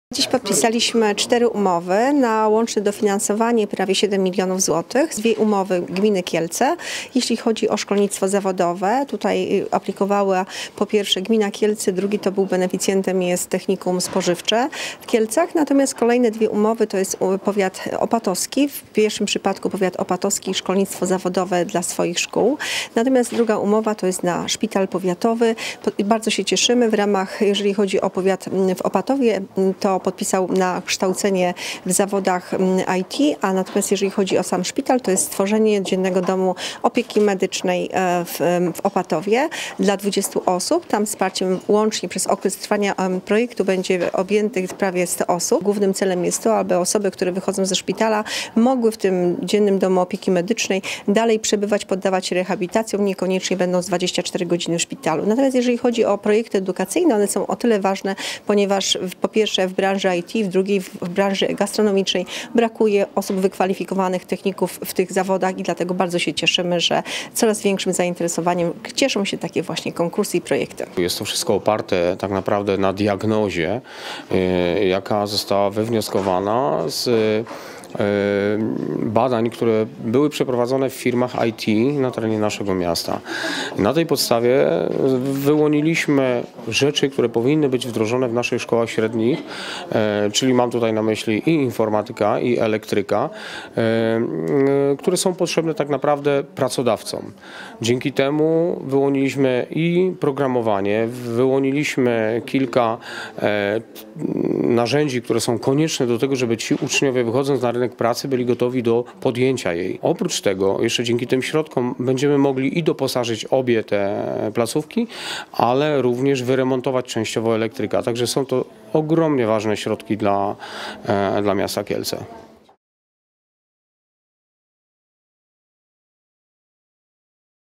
Dziś podpisaliśmy 4 umowy na łączne dofinansowanie prawie 7 milionów złotych. 2 umowy gminy Kielce. Jeśli chodzi o szkolnictwo zawodowe, tutaj aplikowała po pierwsze gmina Kielce, drugi to był beneficjentem jest Technikum Spożywcze w Kielcach. Natomiast kolejne 2 umowy to jest powiat opatowski. W pierwszym przypadku powiat opatowski szkolnictwo zawodowe dla swoich szkół. Natomiast druga umowa to jest na szpital powiatowy. Bardzo się cieszymy w ramach, jeżeli chodzi o powiat w Opatowie, to podpisał na kształcenie w zawodach IT, a natomiast jeżeli chodzi o sam szpital, to jest stworzenie dziennego domu opieki medycznej w Opatowie dla 20 osób. Tam wsparciem łącznie przez okres trwania projektu będzie objętych prawie 100 osób. Głównym celem jest to, aby osoby, które wychodzą ze szpitala, mogły w tym dziennym domu opieki medycznej dalej przebywać, poddawać się rehabilitacjom, niekoniecznie będąc 24 godziny w szpitalu. Natomiast jeżeli chodzi o projekty edukacyjne, one są o tyle ważne, ponieważ po pierwsze w branży IT, w drugiej w branży gastronomicznej brakuje osób wykwalifikowanych, techników w tych zawodach i dlatego bardzo się cieszymy, że coraz większym zainteresowaniem cieszą się takie właśnie konkursy i projekty. Jest to wszystko oparte tak naprawdę na diagnozie, jaka została wywnioskowana z badań, które były przeprowadzone w firmach IT na terenie naszego miasta. Na tej podstawie wyłoniliśmy rzeczy, które powinny być wdrożone w naszych szkołach średnich, czyli mam tutaj na myśli i informatyka, i elektryka, które są potrzebne tak naprawdę pracodawcom. Dzięki temu wyłoniliśmy i programowanie, wyłoniliśmy kilka narzędzi, które są konieczne do tego, żeby ci uczniowie wychodząc na rynek pracy byli gotowi do podjęcia jej. Oprócz tego jeszcze dzięki tym środkom będziemy mogli i doposażyć obie te placówki, ale również wyremontować częściowo elektryka. Także są to ogromnie ważne środki dla miasta Kielce.